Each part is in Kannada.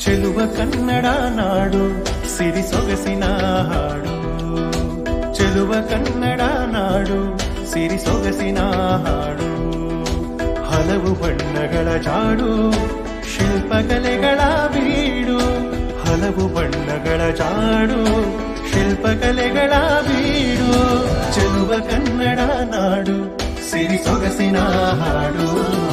ಚೆಲುವ ಕನ್ನಡ ನಾಡು ಸಿರಿ ಸೊಗಸಿನ ಹಾಡು, ಚೆಲುವ ಕನ್ನಡ ನಾಡು ಸಿರಿ ಸೊಗಸಿನ ಹಾಡು. ಹಲವು ಬಣ್ಣಗಳ ಜಾಡು ಶಿಲ್ಪಕಲೆಗಳ ಬೀಡು, ಹಲವು ಬಣ್ಣಗಳ ಜಾಡು ಶಿಲ್ಪಕಲೆಗಳ ಬೀಡು. ಚೆಲುವ ಕನ್ನಡ ನಾಡು ಸಿರಿ ಸೊಗಸಿನ ಹಾಡು.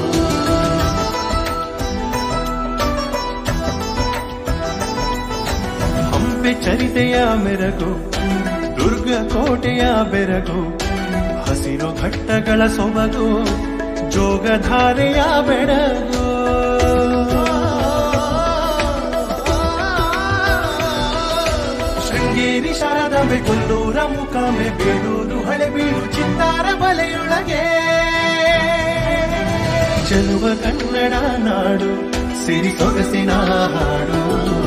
ಹಂಪೆ ಚರಿತೆಯ ಮೆರಗು, ದುರ್ಗ ಕೋಟೆಯ ಬೆರಗು, ಹಸಿರು ಘಟ್ಟಗಳ ಸೊಬಗು, ಜೋಗಧಾರೆಯ ಬೆಳಗು. ಶೃಂಗೇರಿ ಶಾರದಾಂಬೆ, ಕೊಲ್ಲೂರ ಮೂಕಾಂಬೆ, ಬೇಲೂರು ಹಳೆಬೀಡು, ಚಿತ್ತಾರ ಬಲೆಯೊಳಗೆ. ಚೆಲುವ ಕನ್ನಡ ನಾಡು ಸಿರಿ ಸೊಗಸಿನ ಹಾಡು.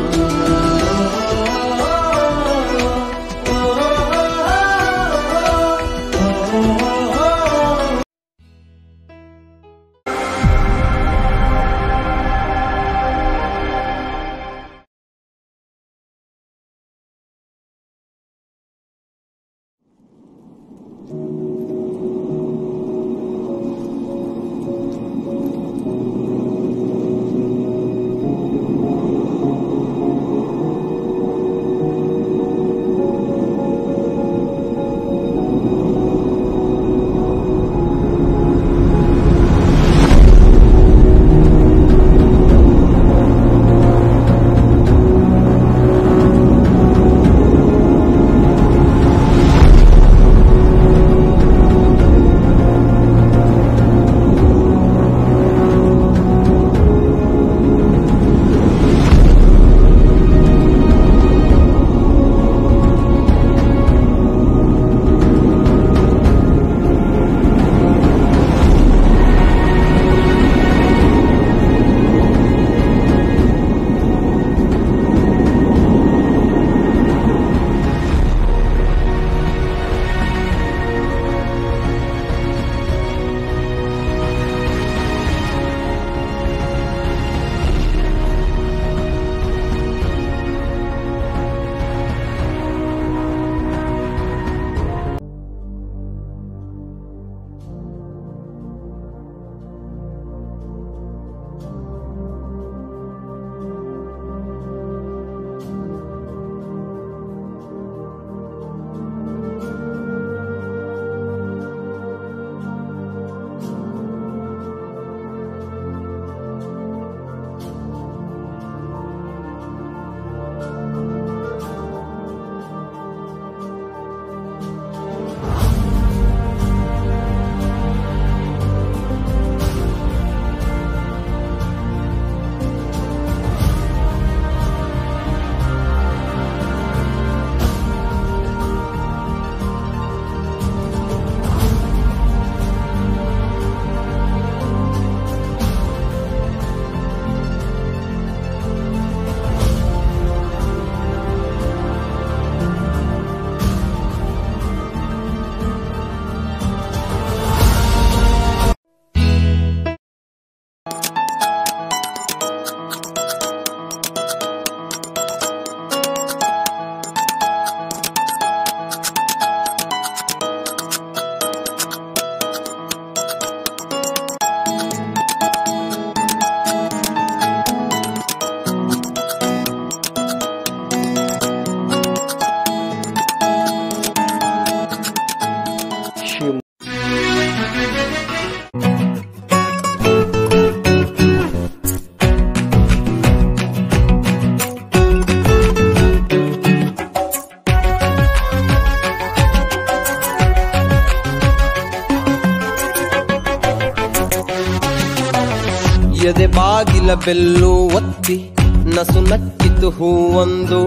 ಎದೆ ಬಾಗಿಲ ಬೆಲ್ಲು ಒತ್ತಿ ನಸು ನಕ್ಕಿತು ಹೂವೊಂದು,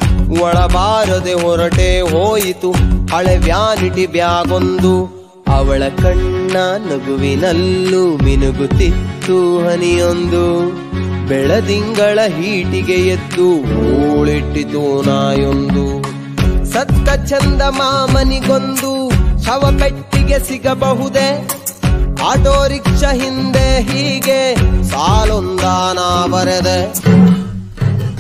ಒಳಬಾರದೆ ಹೊರಟೆ ಹೋಯಿತು ಹಳೆ ವ್ಯಾನಿಟಿ ಬ್ಯಾಗೊಂದು. ಅವಳ ಕಣ್ಣ ನಗುವಿನಲ್ಲೂ ಮಿನುಗುತ್ತಿತ್ತು ಹನಿಯೊಂದು, ಬೆಳದಿಂಗಳ ಹೀಟಿಗೆ ಎದ್ದು ಹೂಳಿಟ್ಟಿತು ನಾಯೊಂದು. ಸತ್ತ ಚಂದ ಮಾಮನಿಗೊಂದು ಶವಪೆಟ್ಟಿಗೆ ಸಿಗಬಹುದೇ, ಆಟೋ ರಿಕ್ಷಾ ಹಿಂದೆ ಹೀಗೆ ಸಾಲೊಂದಾನ ಬರೆದೆ.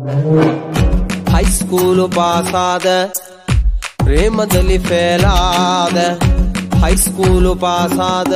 ಹೈಸ್ಕೂಲು ಪಾಸಾದ ಪ್ರೇಮದಲ್ಲಿ ಫೇಲಾದ ಹೈಸ್ಕೂಲು ಪಾಸಾದ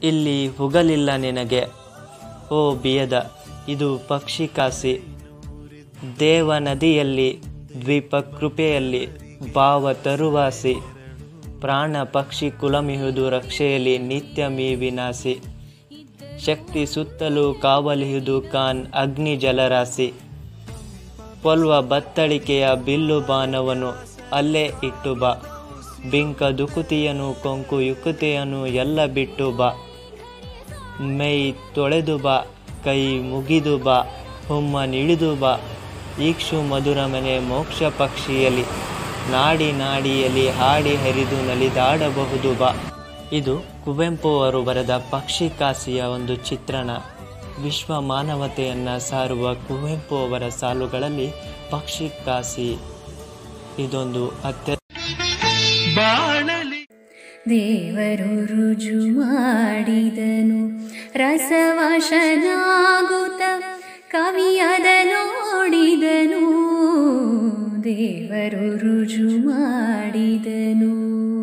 ಇಲ್ಲಿ ಹುಗಲಿಲ್ಲ ನಿನಗೆ ಓ ಬಿಯದ ಇದು ಪಕ್ಷಿ ಕಾಸಿ. ದೇವ ನದಿಯಲ್ಲಿ ದ್ವೀಪ ಕೃಪೆಯಲ್ಲಿ ಭಾವ ತರುವಾಸಿ. ಪ್ರಾಣ ಪಕ್ಷಿ ಕುಲಮಿಹುದು ರಕ್ಷೆಯಲ್ಲಿ ನಿತ್ಯ ಮೀ ವಿನಾಸಿ. ಶಕ್ತಿ ಸುತ್ತಲೂ ಕಾವಲಿಹುದು ಕಾನ್ ಅಗ್ನಿ ಜಲರಾಶಿ. ಪೊಲ್ವ ಬತ್ತಳಿಕೆಯ ಬಿಲ್ಲು ಬಾಣವನು ಅಲ್ಲೇ ಇಟ್ಟು ಬಾ. ಬಿಂಕ ದುಕುತಿಯನು ಕೊಂಕು ಯುಕುತಿಯನು ಎಲ್ಲ ಬಿಟ್ಟು ಬಾ. ಮೈ ತೊಳೆದು ಬಾ ಕೈ ಮುಗಿದು ಬಾ ಹುಮ್ಮ ನಿಳಿದು ಬಾ. ಈಕ್ಷು ಮಧುರ ಮನೆ ಮೋಕ್ಷ ಪಕ್ಷಿಯಲ್ಲಿ ನಾಡಿ ನಾಡಿಯಲ್ಲಿ ಹಾಡಿ ಹರಿದು ನಲಿದಾಡಬಹುದು ಬಾ. ಇದು ಕುವೆಂಪು ಅವರು ಬರೆದ ಪಕ್ಷಿ ಕಾಸಿಯ ಒಂದು ಚಿತ್ರಣ. ವಿಶ್ವ ಮಾನವತೆಯನ್ನು ಸಾರುವ ಕುವೆಂಪು ಅವರ ಸಾಲುಗಳಲ್ಲಿ ಪಕ್ಷಿ ಕಾಸಿ ಇದೊಂದು ದೇವರು ರುಜು ಮಾಡಿದನು ರಸವಶನಾಗುತ್ತ ಕವಿಯದ ನೋಡಿದನು. ದೇವರು ರುಜು ಮಾಡಿದನು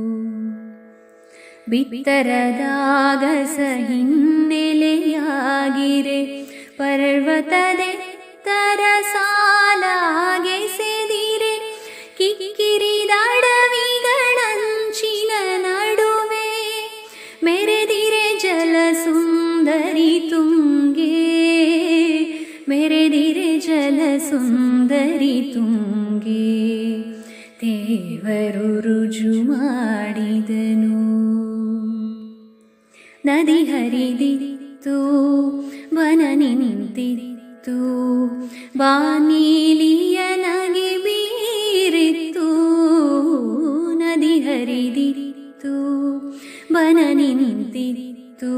ಬಿತ್ತರದಾಗಸ ಹಿನ್ನೆಲೆಯಾಗಿರೆ ಪರ್ವತದೆತ್ತರ ಸಾಲಾಗೆಸೆದಿರೆ. ಕಿಕ್ಕಿರಿದಡವಿಗಳಂಚಿನ ನಡುವೆ ಮೆರೆದಿರೆ ಜಲಸುಂದರಿ ತುಂಗೆ. ಮೆರೆದಿರೆ ಜಲಸುಂದರಿ ತುಂಗೆ. ದೇವರು ರುಜು ಮಾಡಿದನು. ನದಿ ಹರಿದಿತ್ತು ವನ ನಿಂತಿತ್ತು ಬಾನೀಲಿಯ ನಗೆ ಬೀರಿತ್ತು. ನದಿ ಹರಿದಿತ್ತು ವನ ನಿಂತಿತ್ತು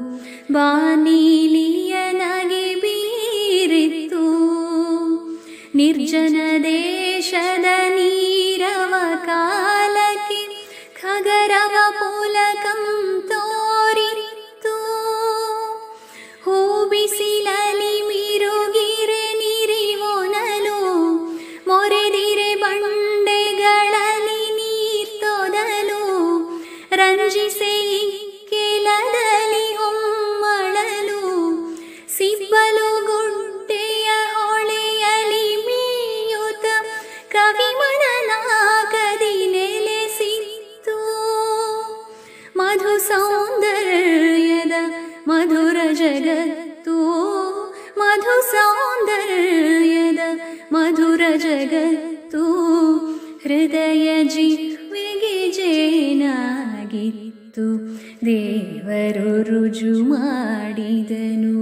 ಬಾನೀಲಿಯ ನಗೆ ಬೀರಿತ್ತು. ನಿರ್ಜನ ದೇಶದ ನೀರವ ಕಾಲಕ್ಕೆ ಖಗರವ ಪುಲಕಂ ತೋರಿತ್ತು. ಹೂ ಬಿಸಿಲಲಿ ಮಿರುಗಿರೆ ನಿರಿವೊನಲು ಮೊರೆದಿರೆ ಬಂಡೆಗಳಲ್ಲಿ ನೀರ್ತೊದಲು. ರಂಜಿಸೆ ಕೆಲದಲ್ಲಿ ಹೊಮ್ಮಳಲು ಸಿಬ್ಬಲು ಗುಡ್ಡೆಯ ಹೊಳೆಯಲಿ ಮೀಯುತ ಕವಿಮನನ ಕದಿ ನೆಲೆಸಿತ್ತು. ಮಧು ಸೌಂದರ್ಯದ ಮಧುರ ಜಗತ್ತು. ಮಧು ಸೌಂದರ್ಯದ ಮಧುರ ಜಗತ್ತು. ಹೃದಯ ಜಿಹ್ವೆಗೆ ಜೇನಾಗಿತ್ತು. ದೇವರು ರುಜು ಮಾಡಿದನು.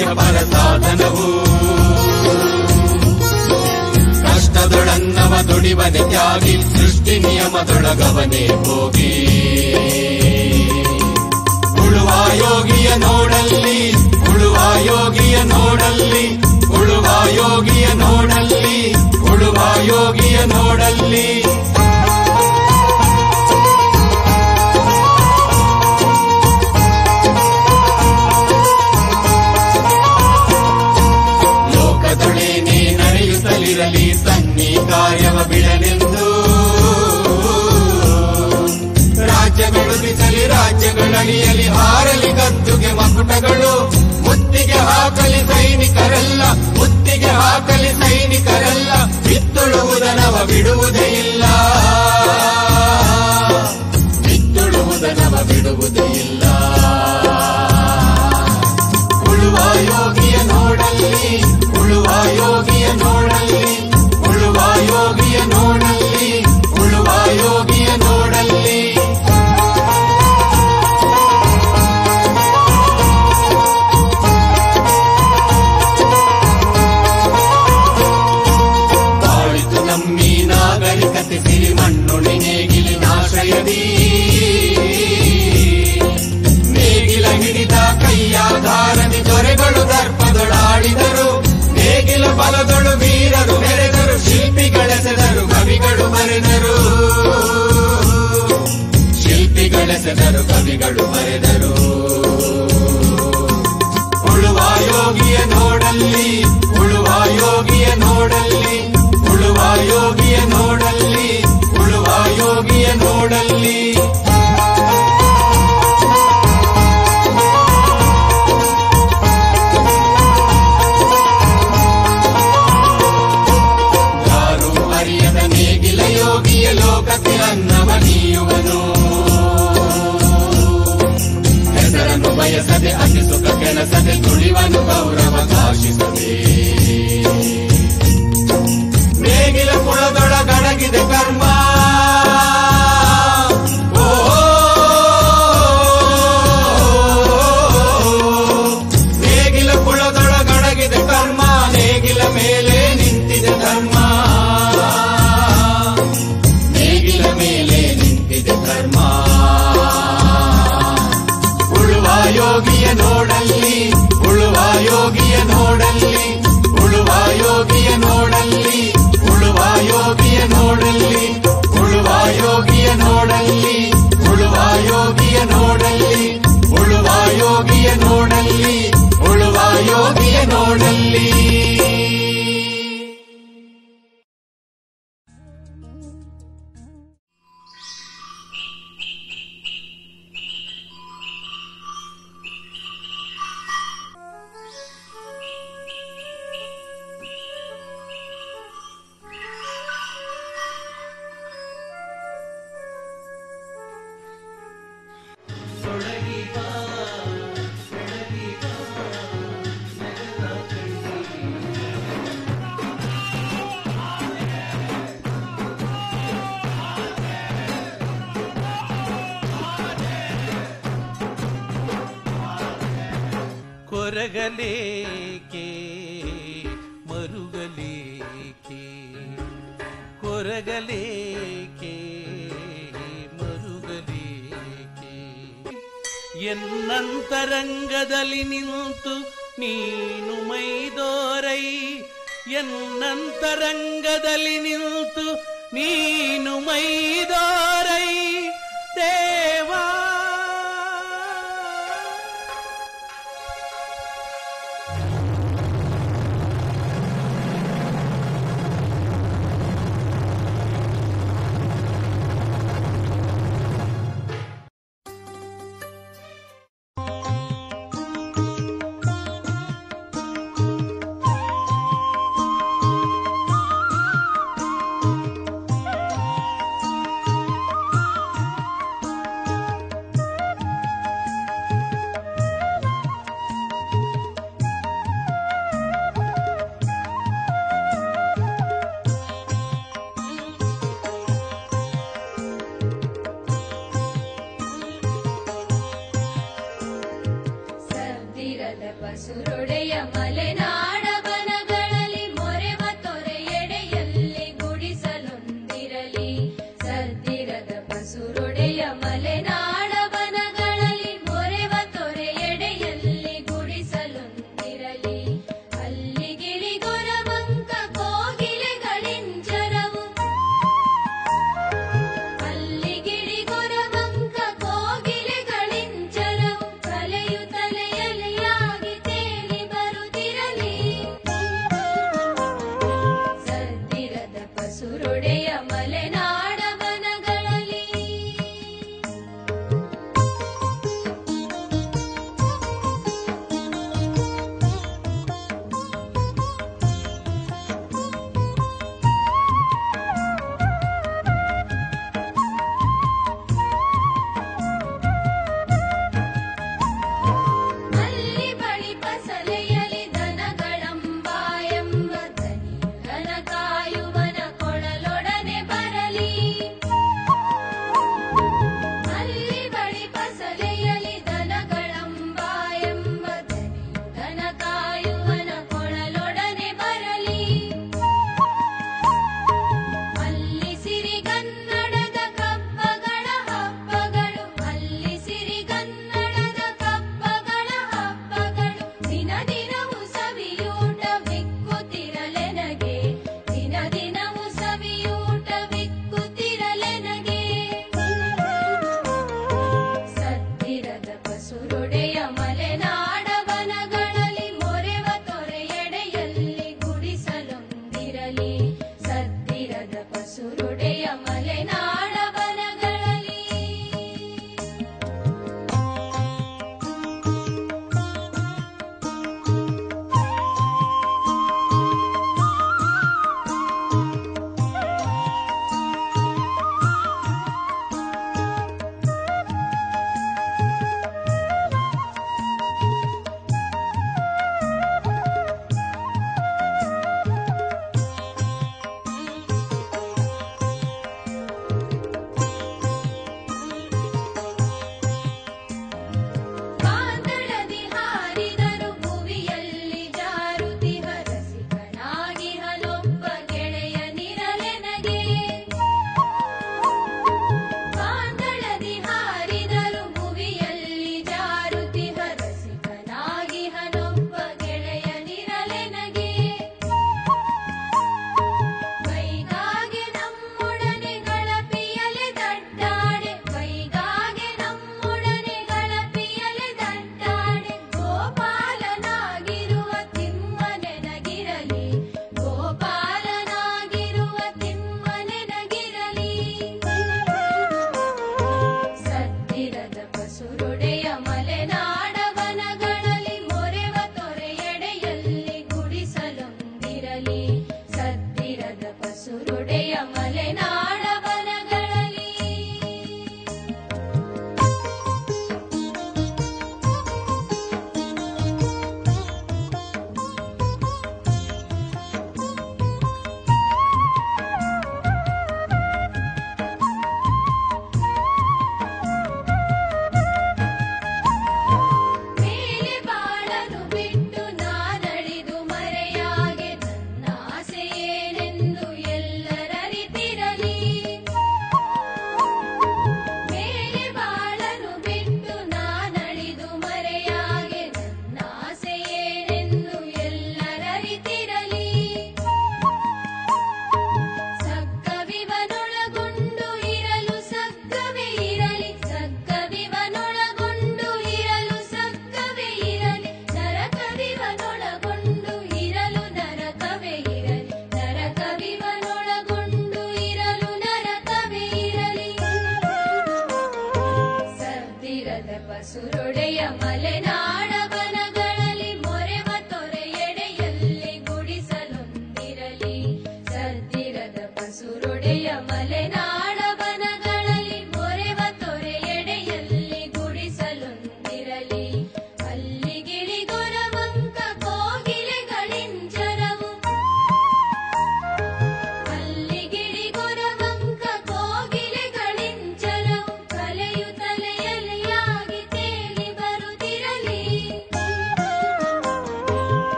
ಮುಕ್ತಿಯ ಪರ ಸಾಧನವು. ಕಷ್ಟದೊಳನ್ನವ ದುಡಿವನೆ ತ್ಯಾಗಿ, ಸೃಷ್ಟಿ ನಿಯಮದೊಳಗವನೇ ಹೋಗಿ. ಉಳುವ ಯೋಗಿಯ ನೋಡಲ್ಲಿ, ಉಳುವ ಯೋಗಿಯ ನೋಡಲ್ಲಿ, ಉಳುವ ಯೋಗಿಯ ನೋಡಲ್ಲಿ, ಉಳುವ ಯೋಗಿಯ ನೋಡಲ್ಲಿ. ಲೋಕದೊಳೇನೆ ನಡೆಯುತ್ತಲಿರಲಿ ತನ್ನಿ ಕಾರ್ಯವ ಬಿಡಲೆಂದು. ರಾಜ್ಯಗಳು ಬಿಸಲಿ ರಾಜ್ಯಗಳಳಿಯಲಿ ಹಾರಲಿ ಗದ್ದುಗೆ ಮಕುಟಗಳು. ಮುತ್ತಿಗೆ ಹಾಕಲಿ ಸೈನಿಕರೆಲ್ಲ, ಮುತ್ತಿಗೆ ಹಾಕಲಿ ಸೈನಿಕರೆಲ್ಲ. ಬಿತ್ತುಳುವುದನವ ಬಿಡುವುದೇ ಇಲ್ಲ, ಬಿತ್ತುಳುವುದನವ ಬಿಡುವುದೇ ಇಲ್ಲ. ಉಳುವ ಯೋಗಿಯ ನೋಡಲ್ಲಿ, ಉಳುವ ಯೋಗಿಯ ನೋಡಲ್ಲಿ, ಉಳುವ ಯೋಗಿಯ ನೋಡಲ್ಲಿ, ಉಳುವ ಯೋಗಿಯ ನೋಡಲ್ಲಿ. ಬಾಳಿತು ನಮ್ಮಿ ನಾಗರಿಕತೆ ಸಿರಿ ಮಣ್ಣುಳಿ ನೇಗಿಲಿನಾಶ್ರಯದಿ. ನೇಗಿಲ ಹಿಡಿದ ಕೈಯಾಧಾರದಿ ದೊರೆಗಳು ದರ್ಪದೊಳಾಡಿದರು. ನೇಗಿಲ ಬಲದೊಳು ವೀರರು ಮೆರೆದರು, ಶಿಲ್ಪಿಗಳೆಸೆದರು ಕವಿಗಳು ಬರೆದರು. ಶಿಲ್ಪಿಗಳೆಸೆದರು ಕವಿಗಳು ಬರೆದರು. ಉಳುವ ಯೋಗಿಯ ನೋಡಲ್ಲಿ, ಉಳುವ ಯೋಗಿಯ ನೋಡಲ್ಲಿ, ಉಳುವ ಯೋಗಿಯ ನೋಡಲ್ಲಿ, ಉಳುವ ಯೋಗಿಯ ನೋಡಲ್ಲಿ. ಯಾರು ಅರಿಯದ ನೇಗಿಲ ಯೋಗಿಯ ಲೋಕಕ್ಕೆ ಅನ್ನವ ನೀಯುವನು. ಹೆಸರನ್ನು ಬಯಸದೆ ಅತಿ ಸುಖ ಕೆಲಸದೆ ತುಳಿವನು ಗೌರವ ಕಾಶಿಸದೆ. ನೇಗಿಲ ಕುಳದೊಳಗಡಗಿದೆ ಕರ್ಮ. ಓ ನೇಗಿಲ ಕುಳದೊಳಗಡಗಿದೆ ಕರ್ಮ. ನೇಗಿಲ ಮೇಲೆ ನಿಂತಿದೆ ಧರ್ಮ, ನೇಗಿಲ ಮೇಲೆ ನಿಂತಿದೆ ಧರ್ಮ. ಉಳುವ ಯೋಗಿಯ ನೋಡಲ್ಲಿ, ಉಳುವ ಯೋಗಿಯ ನೋಡಲ್ಲಿ, ಉಳುವ ಯೋಗಿಯ ನೋಡಲ್ಲಿ, ಉಳುವ ಯೋಗಿಯ ನೋಡಲ್ಲಿ, ಉಳುವ ಯೋಗಿಯ ನೋಡಲ್ಲಿ, ಉಳುವ ಯೋಗಿಯ ನೋಡಲ್ಲಿ, ಉಳುವ ಯೋಗಿಯ ನೋಡಲ್ಲಿ, ಉಳುವ ಯೋಗಿಯ ನೋಡಲ್ಲಿ. ಕೊರಗಲೇಕೆ ಮರುಗಲೇಕೆ, ಕೊರಗಲೇಕೆ ಮರುಗಲೇಕೆ. ಎನ್ನಂತರಂಗದಲ್ಲಿ ನಿಂತು ನೀನು ಮೈದೋರೈ, ಎನ್ನಂತರಂಗದಲ್ಲಿ ನಿಂತು ನೀನು ಮೈದೋರೈ ದೇವಾ. ಸದ್ದಿರದ ಪಸುರೊಡೆಯ ಮಲೆನಾಡ ಬನಗಳಲ್ಲಿ ಮೊರೆವ ತೊರೆಯೆಡೆಯಲ್ಲಿ ಗುಡಿಸಲೊಂದಿರಲಿ. ಸದ್ದಿರದ ಪಸುರೊಡೆಯ ಮಲೆನಾಡ ಬನಗಳಲ್ಲಿ ಮೊರೆವ ತೊರೆಯೆಡೆಯಲ್ಲಿ ಗುಡಿಸಲೊಂದಿರಲಿ. ಅಲ್ಲಿ ಗಿಳಿಗೊರವಂಕ ಕೋಗಿಲೆಗಳಿಂಚರವು, ಅಲ್ಲಿ ಗಿಳಿಗೊರವಂಕ ಕೋಗಿಲೆಗಳಿಂಚರವು ಕಲೆಯು ತಲೆಯಲೆಯಾಗಿ ತೇಲಿ ಬರುತ್ತಿರಲಿ. ಸದ್ದಿರದ ಪಸುರೊಡೆಯ ಮಲೆನಾಡ ಬನಗಳಲ್ಲಿ. ಅಲ್ಲಿ ಬಳಿ ಪಸಲೆಯಲಿ ದನಗಳಂಬಾಯಂಬ ದನಿ ದನ ಕಾಯುವನ ಕೊಳಲೊಡನೆ ಬರಲಿ. ಅಲ್ಲಿ ಬಳಿ ಪಸಲೆಯಲಿ ದನಗಳಂಬಾಯಂಬ ದನಿ ದನ ಕಾಯುವನ ಕೊಳಲೊಡನೆ ಬರಲಿ. ಅಲ್ಲಿ ಸಿರಿಗನ್ನಡದ ಕಬ್ಬಗಳ ಹಬ್ಬಗಳು, ಅಲ್ಲಿ ಸಿರಿಗನ್ನಡದ ಕಬ್ಬಗಳ ಹಬ್ಬಗಳು ದಿನ ದಿನವೂ ಸವಿಯೂಟವಿಕ್ಕುತ್ತಿರಲೆನಗೆ, ದಿನ ದಿನವೂ ಸವಿಯೂಟವಿಕ್ಕುತ್ತಿರಲೆನಗೆ. ಸದ್ದಿರದ ಪಸುರೊಡೆಯ ಮಲೆನಾಡ ಬನಗಳಲ್ಲಿ ಮೊರೆವ ತೊರೆಯೆಡೆಯಲ್ಲಿ ಗುಡಿಸಲೊಂದಿರಲಿ. ಸದ್ದಿರದ ಪಸುರೊಡೆಯ ಮಲೆನಾಡ ಬನಗಳಲ್ಲಿ.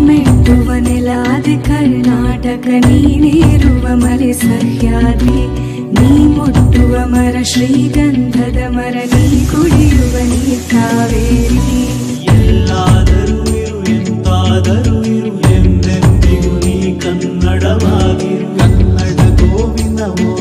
ಮೆಟ್ಟುವ ನೆಲಾದೆ ಕರ್ನಾಟಕ ನೀನಿರುವ ಮರೆ ಸಹ್ಯಾದ್ರಿ ನೀ ಮುಟ್ಟುವ ಮರ ಶ್ರೀಗಂಧದ ಮರ ನೀ ಕುಡಿಯುವ ನೀ ಕಾವೇರಿ ಎಲ್ಲಾದರೂ ಇರು ಎಂತಾದರೂ ಇರು ಎಂದೆಂದಿಗೂ ನೀ ಕನ್ನಡವಾಗಿರು ಕನ್ನಡ ಗೋವಿಂದ